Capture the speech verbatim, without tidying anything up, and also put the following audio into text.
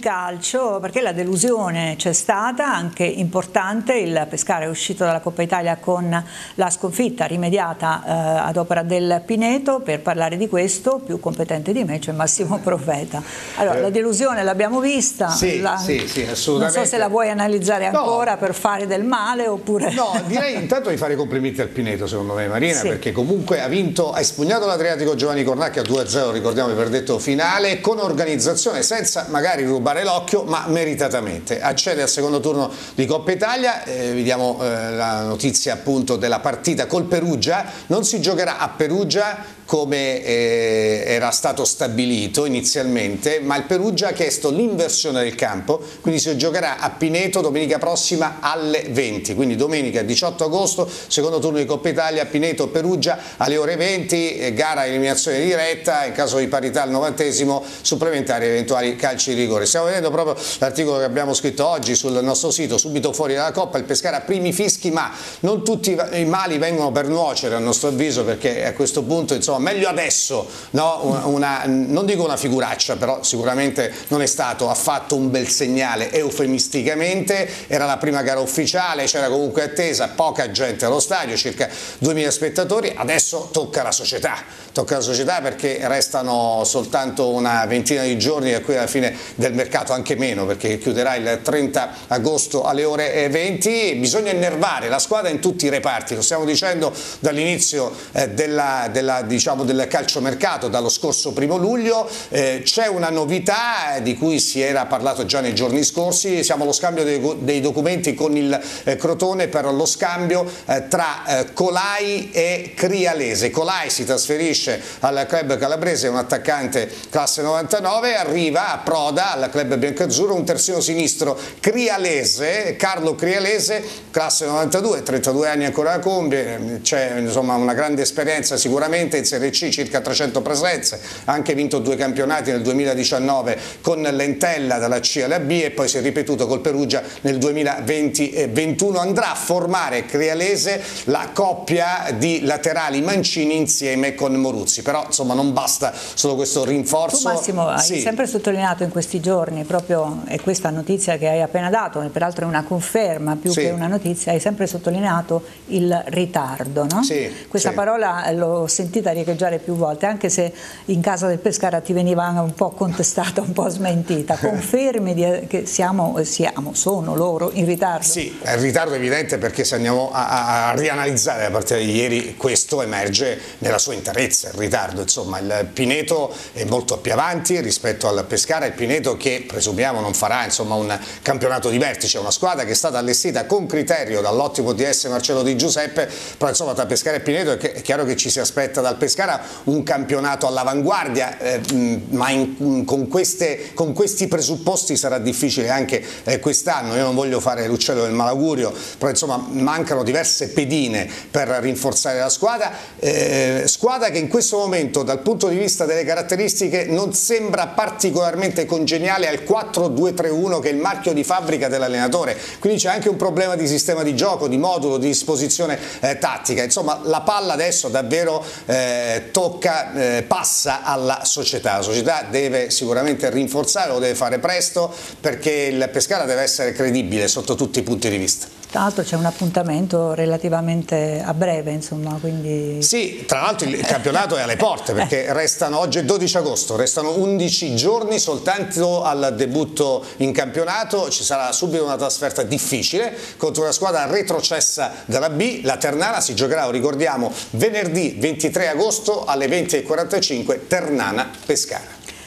Calcio, perché la delusione c'è stata anche importante. Il Pescara è uscito dalla Coppa Italia con la sconfitta rimediata eh, ad opera del Pineto. Per parlare di questo, più competente di me, c'è Massimo Profeta. Allora, la delusione l'abbiamo vista, sì, la, sì, sì, assolutamente. Non so se la vuoi analizzare ancora, no, per fare del male oppure... No, direi intanto di fare i complimenti al Pineto, secondo me, Marina, sì, perché comunque ha vinto, ha espugnato l'Adriatico Giovanni Cornacchia due a zero, ricordiamo il verdetto finale, con organizzazione, senza magari rubare l'occhio, ma meritatamente. Accede al secondo turno di Coppa Italia. Eh, vediamo eh, la notizia appunto della partita col Perugia. Non si giocherà a Perugia come eh, era stato stabilito inizialmente, ma il Perugia ha chiesto l'inversione del campo, quindi si giocherà a Pineto domenica prossima alle venti, quindi domenica diciotto agosto, secondo turno di Coppa Italia, Pineto Perugia alle ore venti, eh, gara eliminazione diretta, in caso di parità al novantesimo, supplementari eventuali calci di rigore. Stiamo vedendo proprio l'articolo che abbiamo scritto oggi sul nostro sito, subito fuori dalla Coppa, il Pescara primi fischi, ma non tutti i mali vengono per nuocere a nostro avviso, perché a questo punto insomma meglio adesso, no? una, una, non dico una figuraccia, però sicuramente non è stato affatto un bel segnale eufemisticamente. Era la prima gara ufficiale, c'era comunque attesa, poca gente allo stadio, circa duemila spettatori. Adesso tocca alla società, tocca alla società perché restano soltanto una ventina di giorni da qui alla fine del mercato, anche meno, perché chiuderà il trenta agosto alle ore venti. Bisogna innervare la squadra in tutti i reparti, lo stiamo dicendo dall'inizio eh, della, della, diciamo, del calciomercato, dallo scorso primo luglio. Eh, c'è una novità di cui si era parlato già nei giorni scorsi, siamo allo scambio dei, dei documenti con il eh, Crotone per lo scambio eh, tra eh, Colai e Crialese. Colai si trasferisce al club calabrese, un attaccante classe novantanove, arriva a Proda al club biancazzurro un terzino sinistro crialese, Carlo Crialese, classe novantadue, trentadue anni ancora da compie, c'è insomma una grande esperienza sicuramente in Serie C, circa trecento presenze, ha anche vinto due campionati nel duemiladiciannove con l'Entella dalla C alla B e poi si è ripetuto col Perugia nel duemilaventi e ventuno. Andrà a formare Crialese la coppia di laterali mancini insieme con Moruzzi, però insomma non basta solo questo rinforzo. Tu Massimo hai sì. sempre sottolineato in questi giorni, proprio è questa notizia che hai appena dato, peraltro è una conferma più sì. che una notizia, hai sempre sottolineato il ritardo, no? Sì, questa sì. parola l'ho sentita riecheggiare più volte, anche se in casa del Pescara ti veniva un po' contestata, un po' smentita. Confermi di, che siamo, siamo, sono loro in ritardo? Sì, è il ritardo evidente, perché se andiamo a, a, a rianalizzare la partita di ieri, questo emerge nella sua interezza, il ritardo. Insomma, il Pineto è molto più avanti rispetto al Pescara, il Pineto che presumiamo non farà insomma un campionato di vertice, una squadra che è stata allestita con criterio dall'ottimo D S Marcello Di Giuseppe, però insomma tra Pescara e Pineto è chiaro che ci si aspetta dal Pescara un campionato all'avanguardia, eh, ma in, con, queste, con questi presupposti sarà difficile anche eh, quest'anno. Io non voglio fare l'uccello del malaugurio, però insomma mancano diverse pedine per rinforzare la squadra, eh, squadra che in questo momento dal punto di vista delle caratteristiche non sembra particolarmente congeniale al quattro due tre uno che è il marchio di fabbrica dell'allenatore, quindi c'è anche un problema di sistema di gioco, di modulo, di disposizione eh, tattica. Insomma la palla adesso davvero eh, tocca, eh, passa alla società, la società deve sicuramente rinforzare, lo deve fare presto, perché il Pescara deve essere credibile sotto tutti i punti di vista. Tra l'altro c'è un appuntamento relativamente a breve, insomma, quindi... Sì, tra l'altro il campionato è alle porte, perché restano, oggi è dodici agosto, restano undici giorni soltanto al debutto in campionato. Ci sarà subito una trasferta difficile contro una squadra retrocessa dalla B, la Ternana. Si giocherà, lo ricordiamo, venerdì ventitré agosto alle venti e quarantacinque, Ternana Pescara.